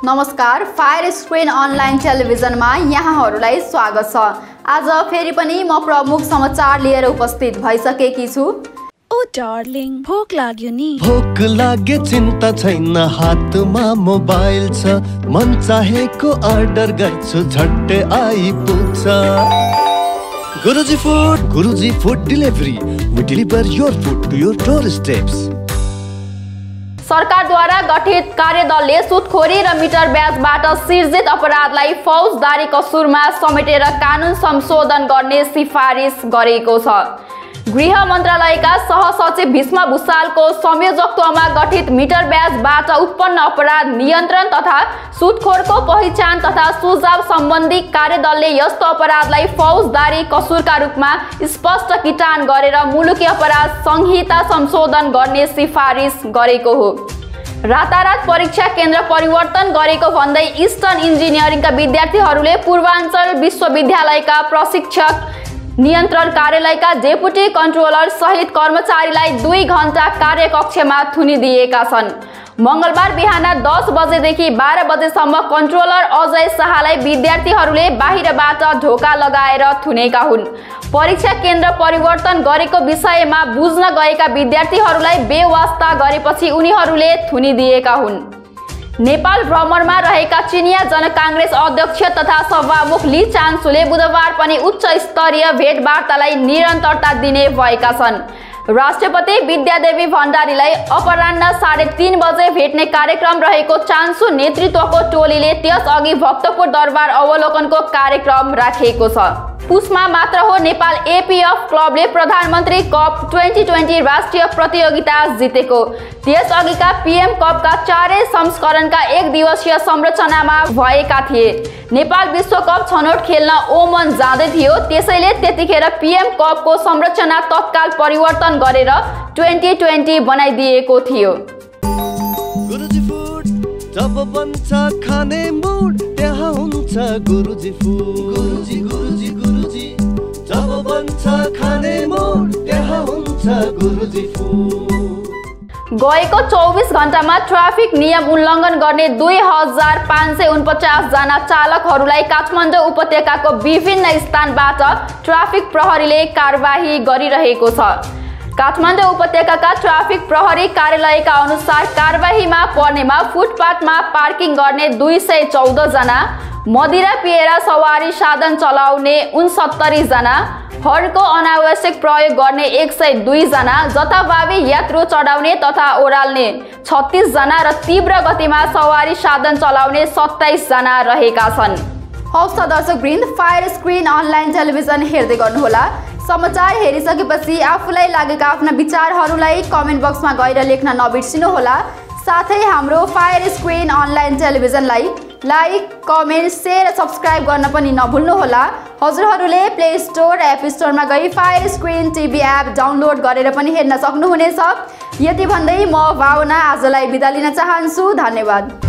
नमस्कार, fire screen online टेलिभिजनमा यहाँहरूलाई स्वागत छ। आज फेरि पनि म प्रमुख समाचार लिएर उपस्थित भइसकेकी छु। ओ डार्लिङ, भोक लाग्यो नि? भोक लागे चिन्ता छैन, हातमा मोबाइल छ, मन चाहेको अर्डर गर्छु, झट्टै आइपुग्छ। Guruji food delivery, we deliver your food to your doorsteps। सरकारद्वारा गठित कार्यदलले सुदखोरी र मिटर ब्याजबाट सिर्जित अपराधलाई फौजदारी कसुरमा समेटेर कानुन संशोधन गर्ने सिफारिस गरेको छ। गृह मन्त्रालयका सहसचिव भीष्म भुसालको संयोजकत्वमा गठित मिटर ब्याजबाट उत्पन्न अपराध नियन्त्रण तथा सुदखोरको पहिचान तथा सुझाव सम्बन्धी कार्यदलले यस्तो अपराधलाई फौजदारी कसुरका रूपमा स्पष्ट किटान गरेर मुलुकी अपराध संहिता संशोधन गर्ने सिफारिस गरेको हो। रातारात परीक्षा केन्द्र परिवर्तन गरेको भन्दै इस्टर्न इन्जिनियरिङका विद्यार्थीहरूले पूर्वाञ्चल विश्वविद्यालयका प्रशिक्षक नियन्त्रण कार्यालयका डेपुटी कन्ट्रोलर सहित कर्मचारीलाई 2 घण्टा कार्यकक्षमा थुनिदिएका छन्। मंगलबार बिहान 10 बजेदेखि 12 बजेसम्म कन्ट्रोलर अजय शाहलाई विद्यार्थीहरूले बाहिरबाट ढोका लगाएर थुनेका हुन्। परीक्षा केन्द्र परिवर्तन गरेको विषयमा बुझ्न गएका विद्यार्थीहरूलाई बेवास्ता गरेपछि उनीहरूले थुनिदिएका हुन्। नेपाल भ्रमणमा रहेका चिनिया जनकांग्रेस अध्यक्ष तथा सभामुख ली चान्सुले बुधबार पनि उच्च स्तरीय भेटवार्तालाई निरन्तरता दिने भएका छन्। राष्ट्रपति विद्यादेवी भण्डारीलाई अपराह्न 3:30 बजे भेट्ने कार्यक्रम रहेको चान्सु नेतृत्वको टोलीले त्यसअघि भक्तपुर दरबार अवलोकनको कार्यक्रम राखेको छ। पुसमा मात्र हो नेपाल एपीएफ क्लबले प्रधानमन्त्री कप 2020 राष्ट्रिय प्रतियोगिता जितेको। त्यसअघिका पीएम कपका 4 संस्करणका 1 दिवसीय संरचनामा भएका थिए। नेपाल विश्वकप छनौट खेल्न ओमन जाँदै थियो, त्यसैले त्यतिखेर पीएम कपको संरचना तत्काल परिवर्तन गरेर 2020 बनाइदिएको थियो। जब बन्छ खाने मुड त्यहाँ हुन्छ गुरुजी फूड। गुरुजी जब बन्छ खाने मुड त्यहाँ हुन्छ गुरुजी फूड। गएको 24 घण्टामा ट्राफिक नियम उल्लङ्घन गर्ने 2549 जना चालकहरूलाई काठमाडौँ उपत्यकाको विभिन्न स्थानबाट ट्राफिक प्रहरीले कारबाही गरिरहेको छ। काठमाडौँ उपत्यकाका ट्राफिक प्रहरी कार्यालयका अनुसार कारबाहीमा पर्नेमा फुटपाथमा पार्किङ गर्ने 214 जना, मदिरा पिएर सवारी साधन चलाउने 69 जना, हर्नको अनावश्यक प्रयोग गर्ने 102 जना, जथाभावी यात्रु चढाउने तथा ओह्राल्ने 36 जना र तीव्र गतिमा सवारी साधन चलाउने 27 जना रहेका छन्। हवस् त दर्शकवृन्द, फायर स्क्रिन अनलाइन टेलिभिजन हेर्दै गर्नुहोला। समाचार हेरिसकेपछि आफूलाई लागेका आफ्ना विचारहरूलाई कमेन्ट बक्समा गएर लेख्न नबिर्सिनुहोला। साथै हाम्रो फायर स्क्रिन अनलाइन टेलिभिजनलाई लाइक, कमेन्ट, सेयर र सब्स्क्राइब गर्न पनि नभुल्नुहोला। हजुरहरूले प्ले स्टोर, एप स्टोरमा गई fire screen TV app download गरेर पनि हेर्न सक्नुहुनेछ। यति भन्दै म भावना आजलाई बिदा लिन चाहन्छु। धन्यवाद।